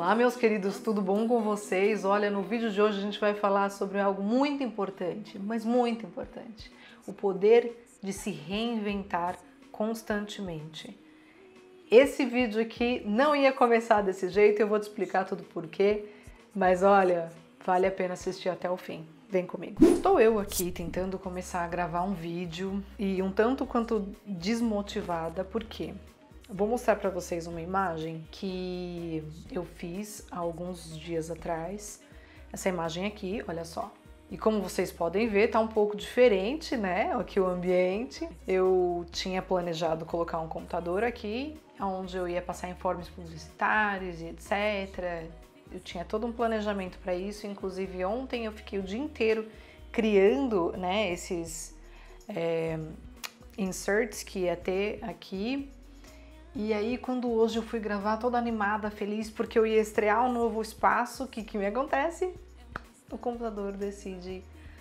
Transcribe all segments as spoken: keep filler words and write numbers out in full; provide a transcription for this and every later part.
Olá, meus queridos, tudo bom com vocês? Olha, no vídeo de hoje a gente vai falar sobre algo muito importante, mas muito importante. O poder de se reinventar constantemente. Esse vídeo aqui não ia começar desse jeito, eu vou te explicar tudo por quê, mas olha, vale a pena assistir até o fim. Vem comigo. Estou eu aqui tentando começar a gravar um vídeo e um tanto quanto desmotivada, por quê? Vou mostrar para vocês uma imagem que eu fiz há alguns dias atrás. Essa imagem aqui, olha só. E como vocês podem ver, tá um pouco diferente, né? Aqui o ambiente. Eu tinha planejado colocar um computador aqui, onde eu ia passar informes publicitários e etcétera. Eu tinha todo um planejamento para isso. Inclusive ontem eu fiquei o dia inteiro criando, né, esses é, inserts que ia ter aqui. E aí, quando hoje eu fui gravar toda animada, feliz, porque eu ia estrear um novo espaço, o que, que me acontece? O computador decide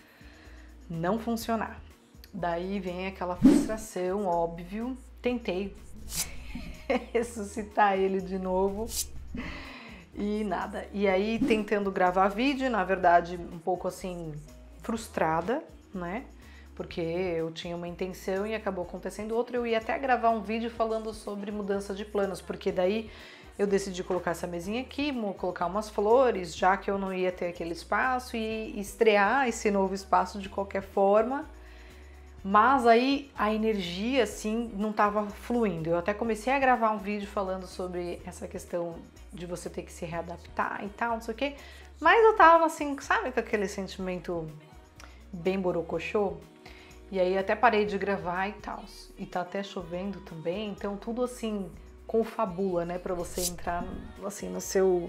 não funcionar. Daí vem aquela frustração, óbvio. Tentei ressuscitar ele de novo e nada. E aí, tentando gravar vídeo, na verdade, um pouco assim, frustrada, né? Porque eu tinha uma intenção e acabou acontecendo outra. Eu ia até gravar um vídeo falando sobre mudança de planos, porque daí eu decidi colocar essa mesinha aqui, colocar umas flores, já que eu não ia ter aquele espaço, e estrear esse novo espaço de qualquer forma. Mas aí a energia, assim, não estava fluindo. Eu até comecei a gravar um vídeo falando sobre essa questão de você ter que se readaptar e tal, não sei o quê. Mas eu tava assim, sabe, com aquele sentimento bem borocochô? E aí até parei de gravar e tal. E tá até chovendo também, então tudo assim confabula, né, para você entrar assim no seu,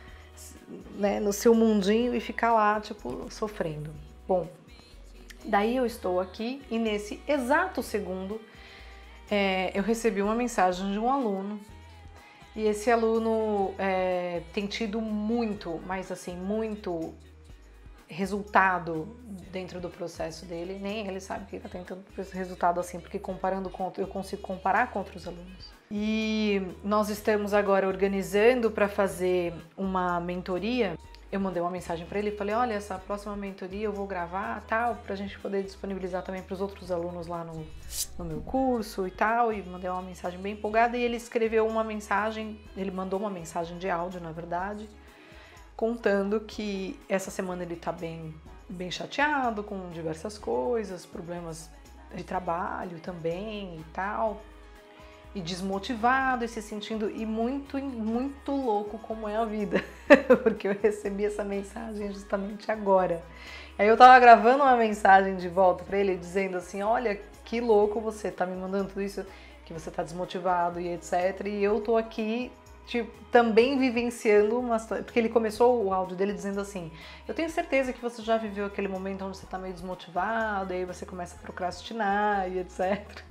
né, no seu mundinho e ficar lá, tipo, sofrendo. Bom, daí eu estou aqui e nesse exato segundo é, eu recebi uma mensagem de um aluno. E esse aluno é, tem tido muito, mas assim, muito resultado dentro do processo dele, nem ele sabe que ele está tentando esse resultado assim, porque comparando com, eu consigo comparar com outros alunos. E nós estamos agora organizando para fazer uma mentoria. Eu mandei uma mensagem para ele e falei, olha, essa próxima mentoria eu vou gravar, tal, para a gente poder disponibilizar também para os outros alunos lá no, no meu curso e tal, e mandei uma mensagem bem empolgada, e ele escreveu uma mensagem, ele mandou uma mensagem de áudio, na verdade, contando que essa semana ele tá bem, bem chateado com diversas coisas, problemas de trabalho também e tal, e desmotivado e se sentindo e muito, muito louco como é a vida, porque eu recebi essa mensagem justamente agora. Aí eu tava gravando uma mensagem de volta pra ele dizendo assim, olha, que louco você tá me mandando tudo isso, que você tá desmotivado e etcétera. E eu tô aqui tipo, também vivenciando uma situação, porque ele começou o áudio dele dizendo assim, eu tenho certeza que você já viveu aquele momento onde você tá meio desmotivado, e aí você começa a procrastinar e etcétera.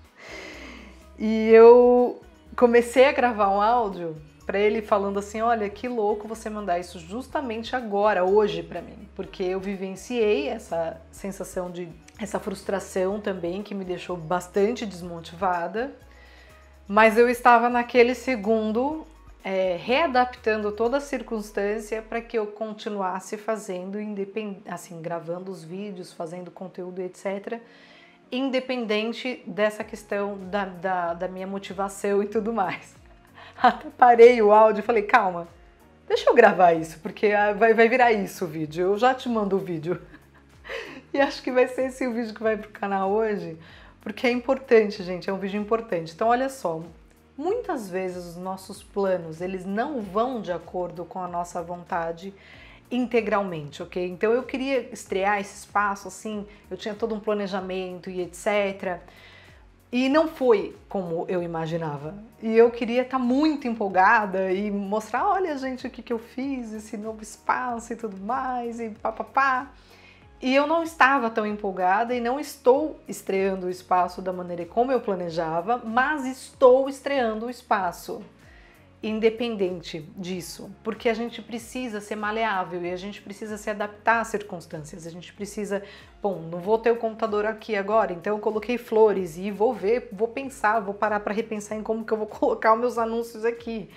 E eu comecei a gravar um áudio pra ele falando assim, olha, que louco você mandar isso justamente agora, hoje pra mim, porque eu vivenciei essa sensação de, essa frustração também que me deixou bastante desmotivada. Mas eu estava naquele segundo é, readaptando toda a circunstância para que eu continuasse fazendo, independ... assim, gravando os vídeos, fazendo conteúdo, etcétera, independente dessa questão da, da, da minha motivação e tudo mais. Até parei o áudio e falei, calma, deixa eu gravar isso, porque vai, vai virar isso o vídeo, eu já te mando o vídeo. E acho que vai ser esse o vídeo que vai pro canal hoje, porque é importante, gente, é um vídeo importante. Então, olha só, muitas vezes os nossos planos, eles não vão de acordo com a nossa vontade integralmente, ok? Então, eu queria estrear esse espaço, assim, eu tinha todo um planejamento e etcétera. E não foi como eu imaginava. E eu queria estar muito empolgada e mostrar, olha, gente, o que, que eu fiz, esse novo espaço e tudo mais, e papapá. E eu não estava tão empolgada e não estou estreando o espaço da maneira como eu planejava, mas estou estreando o espaço independente disso, porque a gente precisa ser maleável e a gente precisa se adaptar às circunstâncias, a gente precisa, bom, não vou ter o computador aqui agora, então eu coloquei flores e vou ver, vou pensar, vou parar para repensar em como que eu vou colocar os meus anúncios aqui,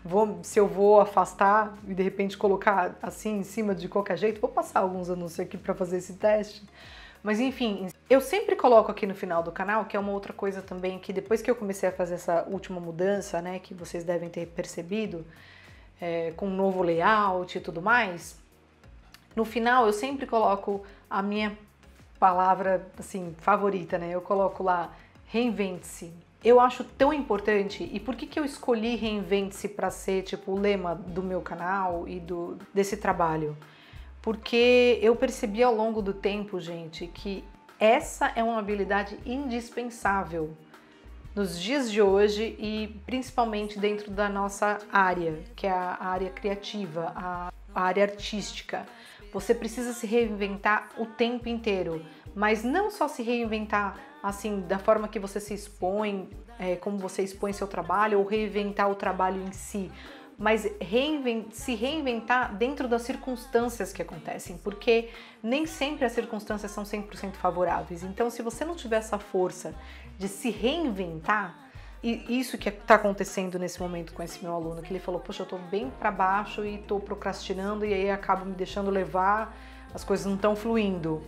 vou, se eu vou afastar e de repente colocar assim em cima de qualquer jeito, vou passar alguns anúncios aqui para fazer esse teste. Mas enfim, eu sempre coloco aqui no final do canal, que é uma outra coisa também, que depois que eu comecei a fazer essa última mudança, né, que vocês devem ter percebido, é, com um novo layout e tudo mais, no final eu sempre coloco a minha palavra, assim, favorita, né, eu coloco lá, reinvente-se. Eu acho tão importante, e por que que eu escolhi reinvente-se para ser, tipo, o lema do meu canal e do, desse trabalho? Porque eu percebi ao longo do tempo, gente, que essa é uma habilidade indispensável nos dias de hoje e principalmente dentro da nossa área, que é a área criativa, a área artística. Você precisa se reinventar o tempo inteiro, mas não só se reinventar assim da forma que você se expõe, é, como você expõe seu trabalho, ou reinventar o trabalho em si, mas reinvent, se reinventar dentro das circunstâncias que acontecem, porque nem sempre as circunstâncias são cem por cento favoráveis. Então, se você não tiver essa força de se reinventar, e isso que está acontecendo nesse momento com esse meu aluno, que ele falou, poxa, eu tô bem para baixo e tô procrastinando e aí acabo me deixando levar, as coisas não estão fluindo.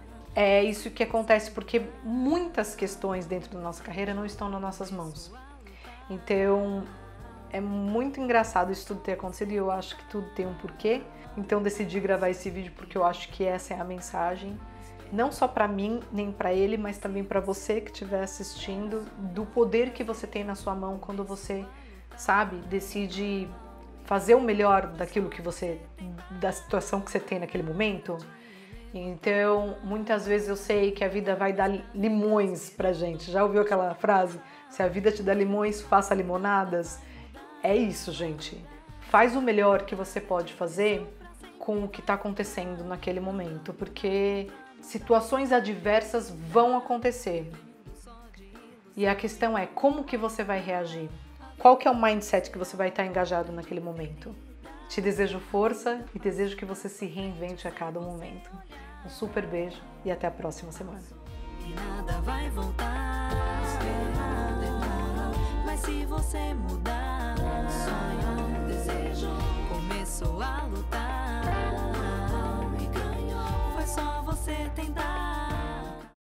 É isso que acontece porque muitas questões dentro da nossa carreira não estão nas nossas mãos. Então, é muito engraçado isso tudo ter acontecido e eu acho que tudo tem um porquê. Então decidi gravar esse vídeo porque eu acho que essa é a mensagem, não só para mim, nem para ele, mas também para você que estiver assistindo, do poder que você tem na sua mão quando você, sabe, decide fazer o melhor daquilo que você, da situação que você tem naquele momento. Então, muitas vezes eu sei que a vida vai dar limões pra gente. Já ouviu aquela frase? Se a vida te dá limões, faça limonadas. É isso, gente. Faz o melhor que você pode fazer com o que está acontecendo naquele momento, porque situações adversas vão acontecer. E a questão é como que você vai reagir? Qual que é o mindset que você vai estar engajado naquele momento? Te desejo força e desejo que você se reinvente a cada momento. Um super beijo e até a próxima semana. E nada vai voltar, mas se você mudar, sonho, desejo, começou a lutar e ganhou, foi só você tentar.